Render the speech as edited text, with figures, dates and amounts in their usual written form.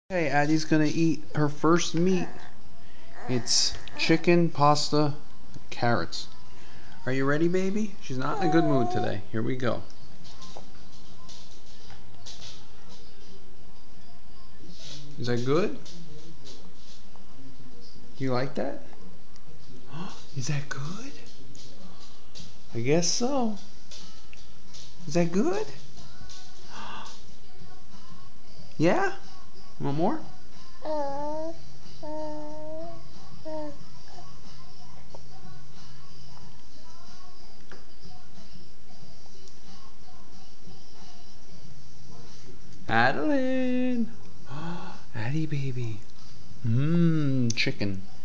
Okay, Addie's gonna eat her first meat. It's chicken, pasta, carrots. Are you ready, baby? She's not in a good mood today. Here we go. Is that good? You like that? Is that good? I guess so. Is that good? Yeah? Want more? Adeline! Addie, baby. Mmm, chicken.